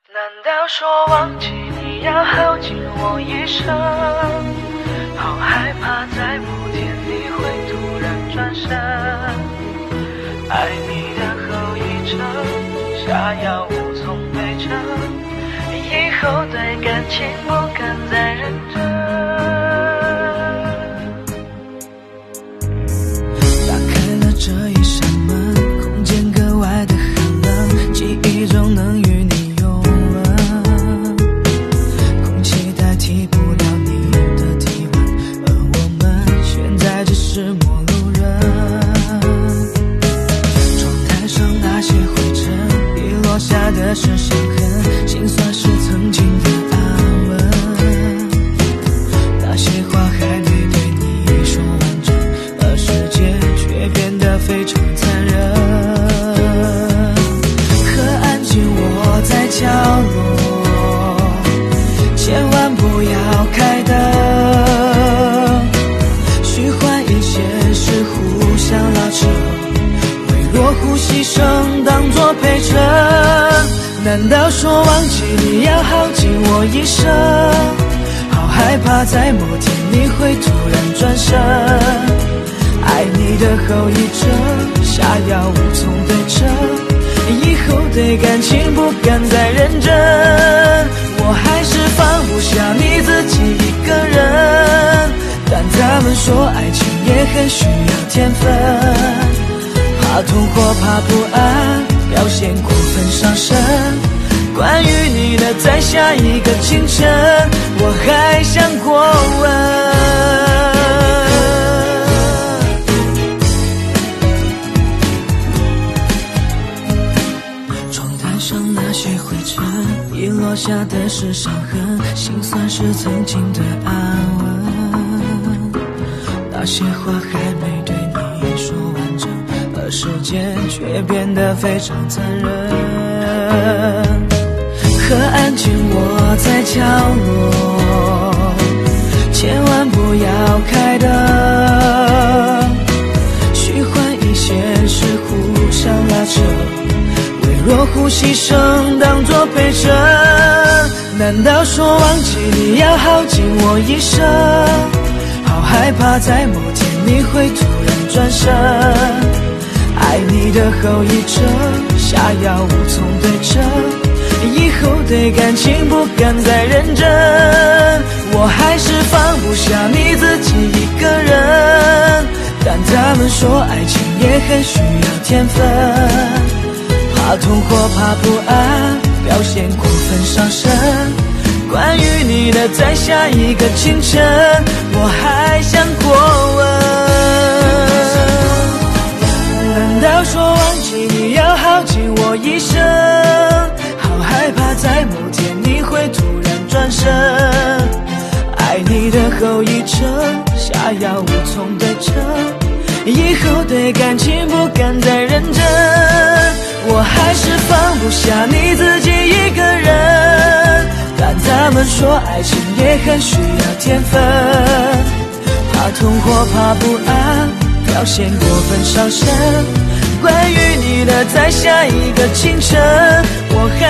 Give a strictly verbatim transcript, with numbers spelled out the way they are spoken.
难道说忘记你要耗尽我一生？好害怕在某天你会突然转身，爱你的后遗症，下药无从对症，以后对感情不敢再认真。 打开了这一扇门，空间格外的寒冷，记忆中能与你拥吻，空气代替不了你的体温，而我们现在只是陌路人。窗台上那些灰尘，遗落下的是伤痕，心酸是曾经的安稳，那些话还没对你说完整，而世界却变得非常残忍。和安静窝在角落，千万不要开灯，虚幻与现实互相拉扯，微弱呼吸声当作陪衬。难道说忘记你要耗尽我一生？好害怕在某天你会突然转身，爱你的后遗症，下药无从对症，以后对感情不敢再认真。我还是放不下你自己一个人，但他们说爱情也很需要天分，怕痛或怕不安，表现过分伤神。关于你的在下一个清晨，我还想过问。窗台上那些灰尘，遗落下的是伤痕，心酸是曾经的安稳，那些话还没对你说完整，而时间却变得非常残忍。和安静窝在角落，千万不要开灯，虚幻与现实互相拉扯，微弱呼吸声当作陪衬。难道说忘记你要耗尽我一生？好害怕在某天你会突然转身，爱你的后遗症，下药无从对症，以后对感情不敢再认真。我还是放不下你自己一个人，但他们说爱情也很需要天分，怕痛或怕不安，表现过分伤神。关于你的在下一个清晨，我还想过问。难道说忘记你要耗尽我一生？好害怕在某天你会突然转身，爱你的后遗症，下药无从对症，以后对感情不敢再认真。我还是放不下你自己一个人，但他们说爱情也很需要天分，怕痛或怕不安，表现过分伤神。关于你的在下一个清晨，我还